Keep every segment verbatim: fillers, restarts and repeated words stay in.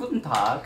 Guten Tag.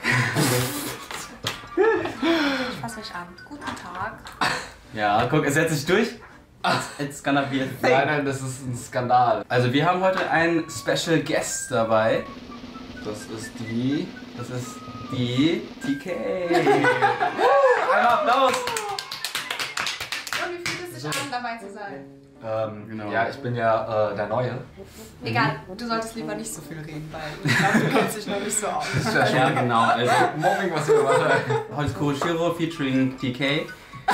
Ich fasse mich an. Guten Tag. Ja, guck, es setzt sich durch. It's, it's gonna be a thing. Nein, nein, das ist ein Skandal. Also wir haben heute einen Special Guest dabei. Das ist die... Das ist die T K. Einmal Applaus. Und wie fühlt es sich an, dabei zu sein? Ähm, Genau. Ja, ich bin ja äh, der Neue. Egal, du solltest lieber nicht so viel reden, weil ich glaube, du kennst dich noch nicht so aus. Das ist ja schon Ja, genau. Also Mobbing, was wir gemacht haben. heute ist Kuroshiro featuring T K.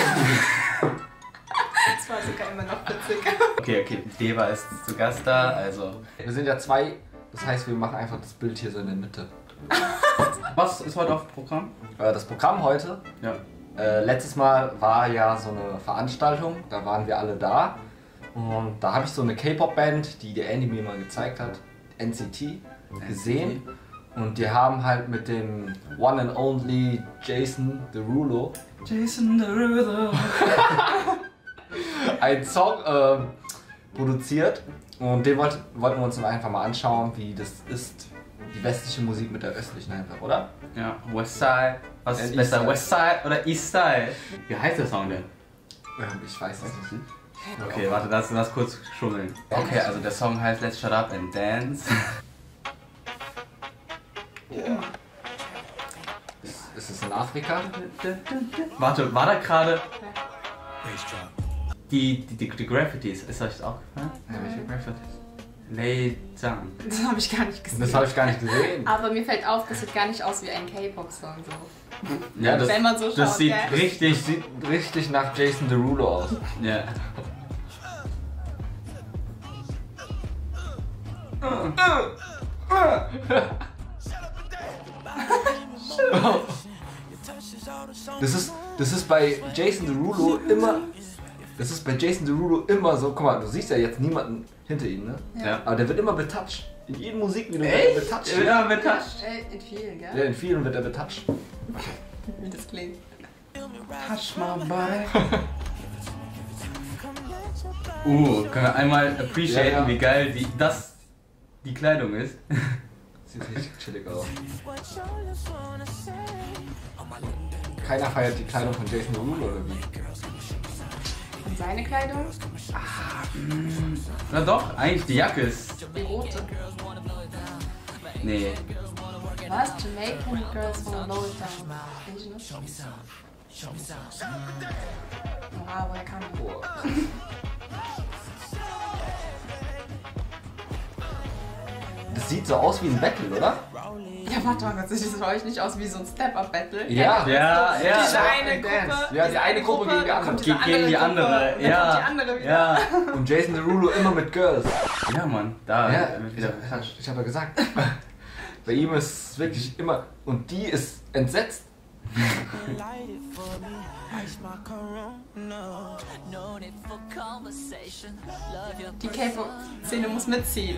Das war sogar immer noch witzig. Okay, okay, Deva ist zu Gast da, also... Wir sind ja zwei, das heißt, wir machen einfach das Bild hier so in der Mitte. Was ist heute auf dem Programm? Äh, das Programm heute, Ja. äh, letztes Mal war ja so eine Veranstaltung, da waren wir alle da. Und da habe ich so eine K-Pop-Band, die der Andy mir mal gezeigt hat, N C T, gesehen. Und die haben halt mit dem One and Only Jason Derulo Jason Derulo. einen Song äh, produziert. Und den wollt, wollten wir uns dann einfach mal anschauen, wie das ist, die westliche Musik mit der östlichen einfach, oder? Ja, Westside. Was ist Äh, besser, Eastside. Westside oder Eastside? Wie heißt der Song denn? Ähm, ich weiß es nicht. Okay, warte, lass, lass kurz schummeln. Okay, also der Song heißt Let's Shut Up and Dance. Ist, ist es in Afrika? Warte, war da gerade die, die, die, die Graffitis? Ist euch das aufgefallen? Ja, welche Graffitis? Lay down. Das habe ich gar nicht gesehen. Das habe ich gar nicht gesehen. Aber mir fällt auf, das sieht gar nicht aus wie ein K-Pop-Song. So. Ja, das, Wenn man so schaut, das sieht gell? richtig... Das sieht richtig nach Jason Derulo aus. Ja. Das ist, das ist bei Jason Derulo immer. Das ist bei Jason Derulo immer so. Guck mal, du siehst ja jetzt niemanden hinter ihm, ne? Ja. Aber der wird immer betouched. In jedem Musikvideo wird Echt? er betouched. Ja, mit Touch. Äh, in vielen, gell? Ja, in vielen wird er betouched. Wie das klingt. Touch my body. Uh, können wir einmal appreciaten, Ja, ja. wie geil die, das die Kleidung ist? Sieht richtig chillig aus. Keiner feiert die Kleidung von Jason Derulo oder wie? Und seine Kleidung? Na doch, eigentlich die Jacke ist... Die rote. Nee. Was? Jamaican Girls wanna blow it down. Kenn ich nicht? Wow, woher kam die? Boah. Das sieht so aus wie ein Battle, oder? Ja, warte mal kurz, das sieht für euch nicht aus wie so ein Step-Up-Battle. Ja. Ja, ja. Diese eine Gruppe. Ja, die eine Gruppe gegen die andere. kommt diese Ge- gegen die Gruppe, andere. dann kommt Ja. die andere wieder. Ja. Und Jason Derulo immer mit Girls. Ja, Mann. Da Ja, wird ich, wieder ich habe ja gesagt. Bei ihm ist es wirklich immer. Und die ist entsetzt. Die K-Pop-Szene muss mitziehen.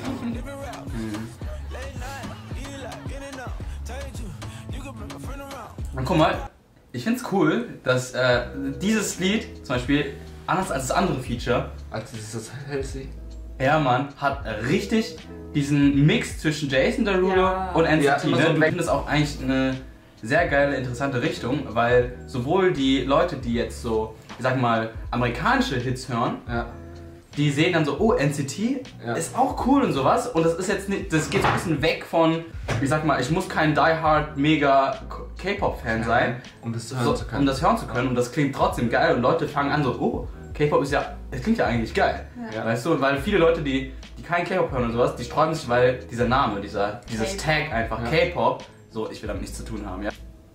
Und guck mal, ich find's cool, dass äh, dieses Lied zum Beispiel, anders als das andere Feature, Als dieses Halsey. ja Mann, hat richtig diesen Mix zwischen Jason Derulo Ja. und N C T. Ja, immer Ne? so Und ich weg- finde das auch eigentlich eine sehr geile, interessante Richtung, weil sowohl die Leute, die jetzt so, ich sag mal, amerikanische Hits hören, Ja. die sehen dann so, oh, N C T Ja. ist auch cool und sowas. Und das ist jetzt nicht, das geht so ein bisschen weg von, ich sag mal, ich muss kein Die Hard mega K-Pop-Fan sein, Um das zu hören so, zu können. um das hören zu können. Und das klingt trotzdem geil und Leute fangen an so, oh, K-Pop ist ja, es klingt ja eigentlich geil. Ja. Weißt du, weil viele Leute, die, die keinen K-Pop hören und sowas, die sträuben sich, weil dieser Name, dieser, dieses K-Pop. Tag einfach, Ja. K-Pop, so, ich will damit nichts zu tun haben, ja.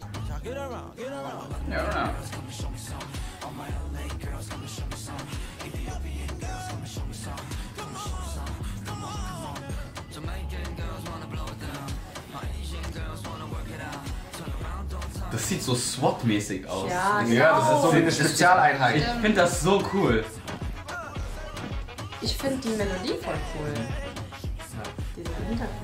Ja, ja. Das sieht so SWAT-mäßig aus. Ja, ich Ja, das ist so wie eine Ich Spezialeinheit. finde das so cool. Ich finde die Melodie voll cool. Dieser Hintergrund.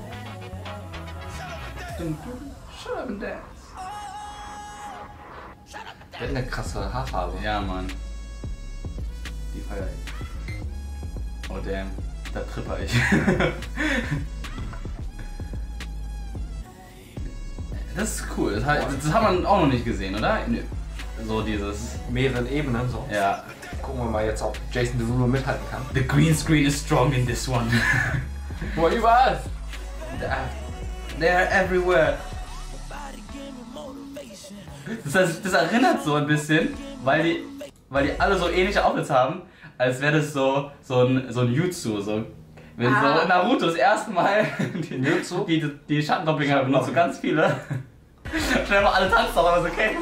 Der hat eine krasse Haarfarbe. Ja, Mann. Die feier ich. Oh damn, da tripper ich. Das ist cool. Das hat, das hat man auch noch nicht gesehen, oder? Nö. So dieses. Mehreren Ebenen so. Ja. Gucken wir mal jetzt, ob Jason Derulo mithalten kann. The green screen is strong in this one. Guck mal, überall! They're everywhere. Das, heißt, das erinnert so ein bisschen, weil die, weil die alle so ähnliche Outfits haben, als wäre das so, so ein, so ein Jutsu. So. Wenn Ah. so Naruto das erste Mal die, Jutsu? die, die Schattendoppelgänger benutzt, so ganz viele. Schnell mal alle tanzen, aber so okay.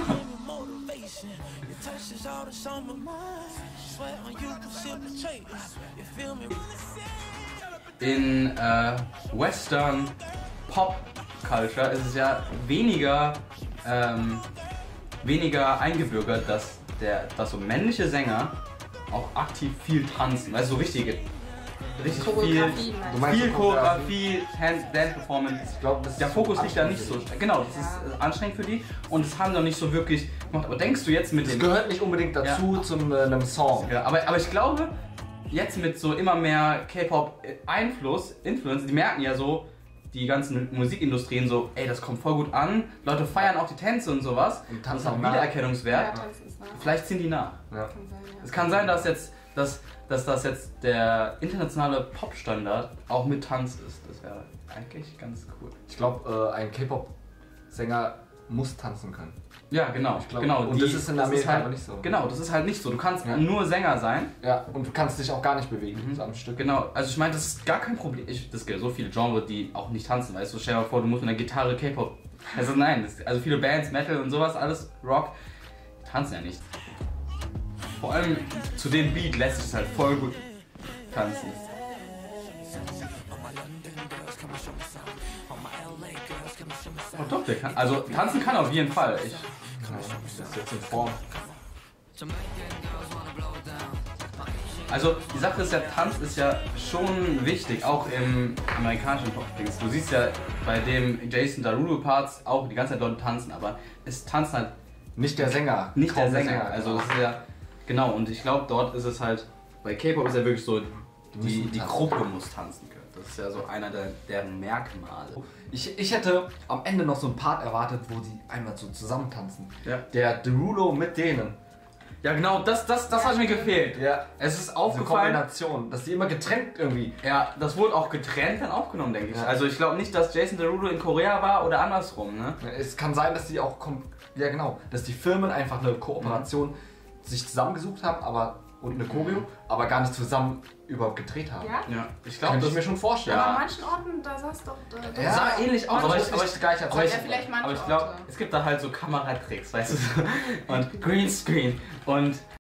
In äh, Western Pop Culture ist es ja weniger, ähm, weniger eingebürgert, dass, der, dass so männliche Sänger auch aktiv viel tanzen. Weißt du, so richtige, richtig viel, Choreografie, Du meinst viel so Choreografie, Dance Dance Performance. Ich glaube, das Der Fokus liegt da nicht so. anstrengend. Genau, das ist anstrengend für die und das haben doch nicht so wirklich gemacht. Aber denkst du jetzt mit Das dem. gehört nicht unbedingt dazu, zum äh, einem Song. Ja, aber, aber ich glaube, jetzt mit so immer mehr K-Pop-Einfluss, Influence, die merken ja so, die ganzen Musikindustrien so, ey, das kommt voll gut an, Leute feiern auch die Tänze und sowas, Und das tanzen hat auch nach. Wiedererkennungswert, Ja, tanzen ist nah. vielleicht ziehen die nach. Ja. Kann sein, ja. Es kann sein, dass jetzt, dass, dass das jetzt der internationale Popstandard auch mit Tanz ist. Das wäre eigentlich ganz cool. Ich glaube, äh, ein K-Pop-Sänger muss tanzen können. Ja, genau. Ich glaub, genau. und das ist in Amerika halt, aber nicht so. Genau, das ist halt nicht so. Du kannst Ja. nur Sänger sein. Ja, und du kannst dich auch gar nicht bewegen, Mhm. so am Stück. Genau, also ich meine, das ist gar kein Problem. Ich, das gibt so viele Genres, die auch nicht tanzen, weißt du. Stell dir mal vor, du musst mit einer Gitarre K-Pop. Also nein, das, also viele Bands, Metal und sowas, alles Rock, die tanzen ja nicht. Vor allem zu dem Beat lässt sich halt voll gut tanzen. Oh doch, der kann. Also tanzen kann auf jeden Fall. Ich, Das ist jetzt in Form. Also die Sache ist ja, Tanz ist ja schon wichtig, auch im amerikanischen Pop-Dings. Du siehst ja bei dem Jason Derulo Parts auch die ganze Zeit Leute tanzen, aber es tanzen halt Nicht der Sänger. nicht kaum der Sänger. Also genau. es ist ja, genau, und ich glaube dort ist es halt, bei K-Pop ist ja wirklich so, die, müssen die tanzen. Gruppe muss tanzen können. Das ist ja so einer der, deren Merkmale. Ich, ich hätte am Ende noch so einen Part erwartet, wo die einmal so zusammen tanzen. Ja, Der Derulo mit denen. ja genau, das, das, das hat mir gefehlt. Ja. Es ist Diese aufgefallen, Kombination, dass die immer getrennt irgendwie. ja, das wurde auch getrennt dann aufgenommen, denke ich. Ja. Also ich glaube nicht, dass Jason Derulo in Korea war oder andersrum, ne? Es kann sein, dass die auch, kom- ja genau, dass die Firmen einfach eine Kooperation sich zusammengesucht haben, aber und eine Choreo, aber gar nicht zusammen überhaupt gedreht haben. Ja? Ja, ich glaube, Könnte das ich mir schon vorstellen. Aber Ja. an manchen Orten, da saß doch... Da, da Ja. sah ähnlich aus, aber aber ich, ich, aber aber ich gleich aber ich, Ja, vielleicht manche aber ich glaube, Orte. es gibt da halt so Kameratricks, weißt du, und Greenscreen und